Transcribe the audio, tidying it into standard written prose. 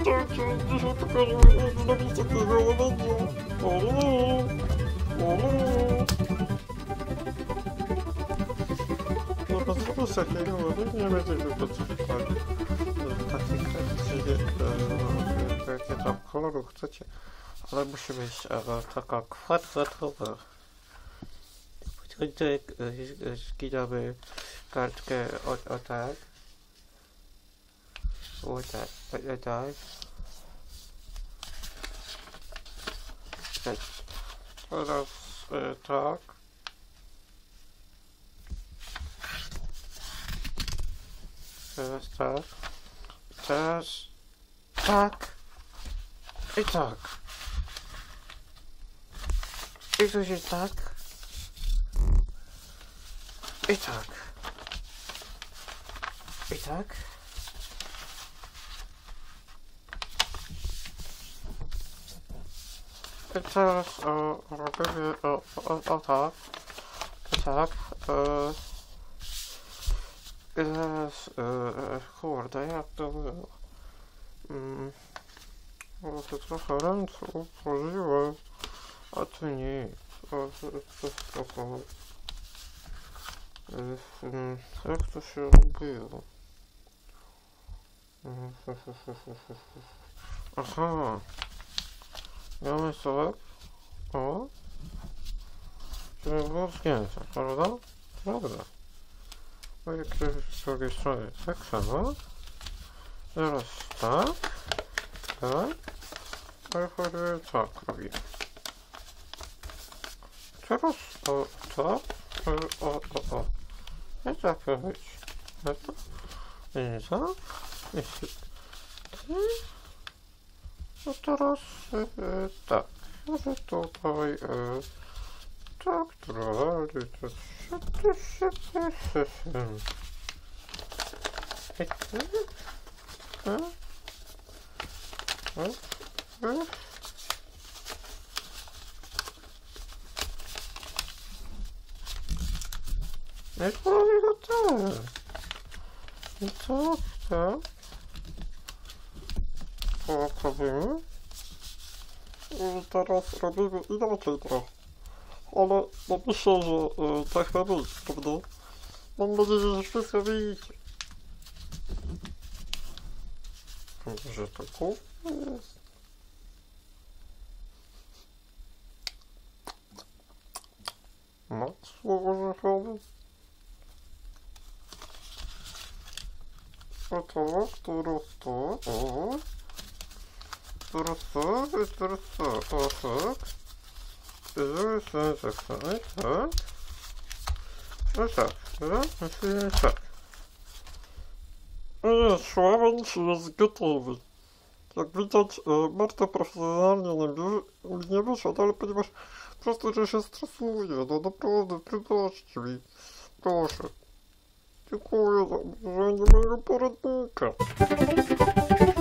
Witajcie, dzisiaj pokażę jak zrobić takiego łowienia. Żeby zrobić takiego łowienia, będzie tylko cyframi. Takiej jakie tam koloru chcecie, ale musi być taka kwadratowa. Zginamy kartkę o tak. O tak. Teraz tak. Teraz tak. Teraz tak. I tak. I tu się tak. I tak. I tak. I teraz robimy o tak. I tak. I teraz kurde, jak to było? Bo to trochę ręce uporzyłem, a tu nic. Jak to się robiło? Aha. Mamy sobie, o, żeby było zgięte, prawda? Prawda. No i z drugiej strony tak samo. Teraz tak, tak. Ale chodzi tak robię. Teraz o, tak, o. I tak robić. I tak. No teraz tak, może tutaj tak, dalej, to się i to robi go tak. I tak, tak. Tak robimy. I teraz robimy inaczej trochę. Ale no myślę, że tak ma być, prawda? Mam nadzieję, że wszystko widzicie. Że to jest. Masło orzechowe. O tak, teraz to, o. Teraz to, i teraz to, o tak. I zrobię sobie tak samo, tak. No tak, musimy tak. No szławiec jest gotowy. Jak widać, bardzo profesjonalnie nie wyszedł, ale ponieważ po prostu, że się stresuję, no naprawdę, wybaczcie mi. Proszę. Dziękuję za używanie mojego poradnika.